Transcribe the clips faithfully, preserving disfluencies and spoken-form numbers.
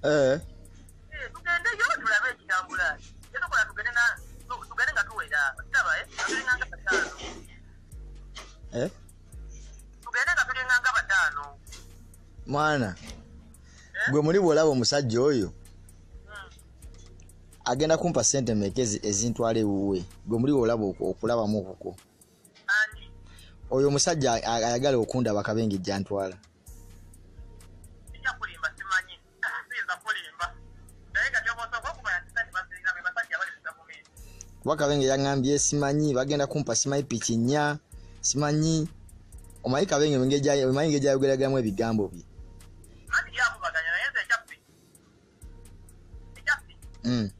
Eh. Eh, tugende yo tulabe kitambula. Yeto kola tugende na tugende nga tuwera. Kitaba eh. Tulinga nga batano. Eh? Tugende nga tulinga nga batano. Mwana. Gwe muri bolabo omusajja oyo. Agenda kumpa sente mekezi ezintwale wuwe. Gwe muri olabo okulaba mu kuko. Ani. Oyo musajja ayagala okunda bakabengi jantwala. Ija kulimba simanyi. Siza kulimba. Naika kyo boso ko kuba yatani basinga be basajja bali kutamumira. Bakabengi yangambye simanyi bagenda kumpa simanyi pichi nya. Simanyi omayika benge ngeja omayinga eja yogeragamu ebigambo bye. Ani yamu baganya na yenze chapi. Chapi. Mm.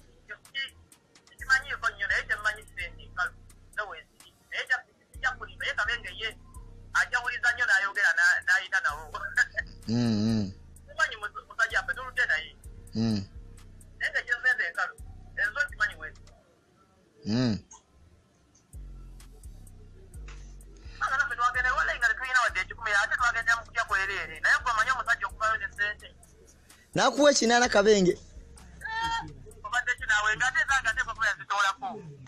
Mm mm. Simanyi musajja ape tulute naye. Mm. Nende kyenzende ekalo. Enzo simanyi wetu. Mm. Anga nafe twagende wala inga tuyina wadde ekikumi ate twagende mu kutya kwerere. Naye gwe manyi omusajja okuvayo ne sente. Nakuwa ekinana kabenge. Obadde kinawe nga ate zanga te kuba yazitoolako.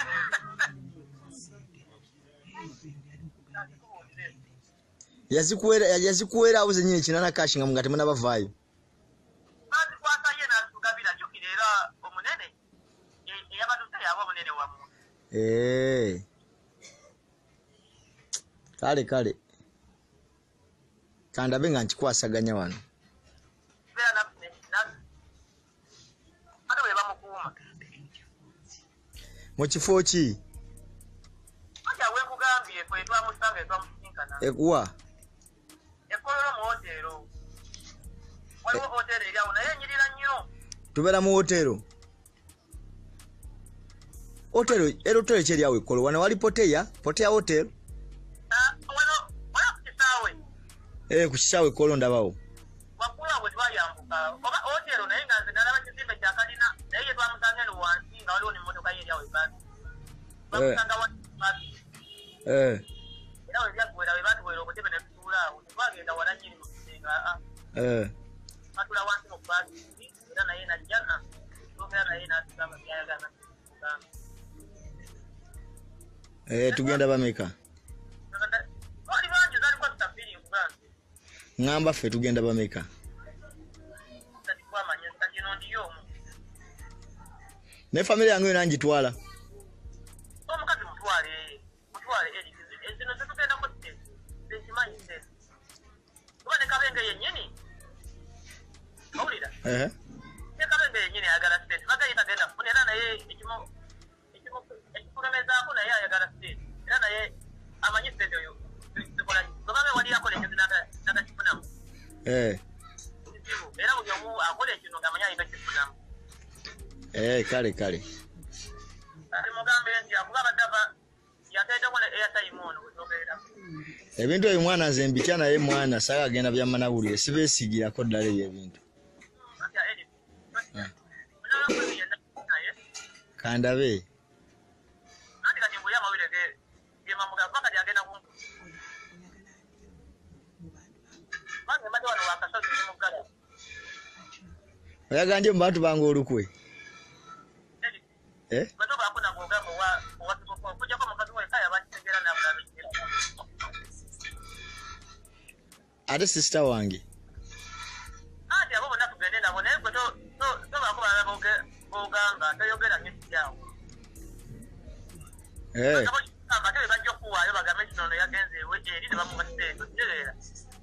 Yazikuwera yazikuwera abuze nyine kinana kashinga mungate muna bavayo. Bazi kwasa ye na tugabira chukire era omunene. E yabatuta yabo omunene wa mu. Eh. Kale kale. Kanda benga nkikwasaganya wano. Bera na na. Ado weba mukuma. Mu kifo ki? Aja we kugambye ko etwa musanga etwa musinkana. Ekuwa. Ekololo mu hotelo. Waliwo hotelo eri awo naye nyirira nnyo. Tubera mu hotelo. Hotelo, ero hotelo cheri yawe kolo wana wali poteya, poteya hotel. Ah, wano wala kukisawe. Eh kukisawe kolo ndabawo. Wakula bwe twayambuka. Oba hotelo naye nga nze nalaba kizimbe kya kalina naye twamusanga ne wansi nga waliwo n'emmotoka ye eri awo ebasi. Bamusanga wansi ebasi. Eh. Era we byagwera we batuwera obutebe ne tutuula awo. Twagenda wala nyiri mu kisenga. Ah. Eh. Batula wansi mu basi. Era naye najjana. Twogera naye n'atugamba byayagala. Eh tugenda bameka. Oli banji zali kwa tafiri kubanga. Ngamba fe tugenda bameka. Tati kwa manya tati no ndiyo. Ne family yangu nanjitwala. Omukazi mutwale. Mutwale eri. Ezino tutugenda ko tete. Bekimanyi tete. Kubane kabenge yennyini. Owulira? Eh. Ne kabenge yennyini ayagala tete. Bagayi tagenda kufunira naye ekimo ekimo ekifugamezako naye ayagala tete. Era naye amanyi tete oyo. Tukola. Kubame wali yakole ekyo naka naka kifunamu. Eh. Era buli omu akole ekino ngamanya ayinga kifunamu. Eh kale kale. Ali mugambe nti akuba badava yateeta kola airtime ono kutogera. Ebintu ebyo mwana nze mbitya naye mwana saka agenda bya manawulire sibesigirako ddala ebyo ebintu. Kandabe. Andi kati mbuya mawire ke ye mamuga paka yagenda ku. Manje mate wano wakasozi mugala. Oyaganje mu bantu bange olukwe. Eh? Bato bakuna ngogambo wa wa kujja ko mukazi wa kaya bakitegera na bulabe. Ate sister wange. Ati abo bonna tugende nabo naye gwe to to to bakuba boge bogamba toyogera nyisi yawo. Eh. Aba tebe bajjo kuwaayo bagambe kino yagenze we eri ne bamugatete kutegeera.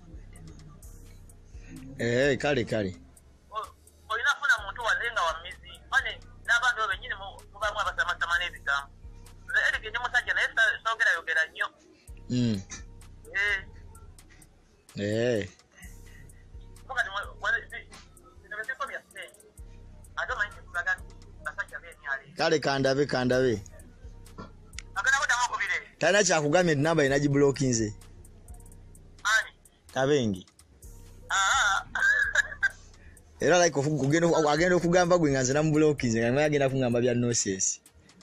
Eh kale kale. Olina funa muntu wazenga wa mizi. Bane n'abantu benyine muba mwabasama samane ebigambo. Eri gende musajja naye sogera yogera nnyo. Mm. Eh. Eh. Mukati wale nabese ko bya sente. Ado manyi kulaga basajja beni ali. Kale kandabe kandabe. Agana boda mako bire. Tana cha kugamya namba inaji blockinze. Ani. Kabengi. Ah. Era like kugenda agenda okugamba gwe nganze na blockinze ngamwe agenda kungamba bya nonsense.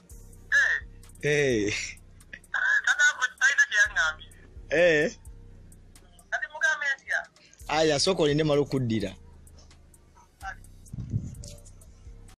Eh. Eh. Kada ko taina kyangambi. Eh. Ati mugambe ntia. Aya soko linde malo kuddira.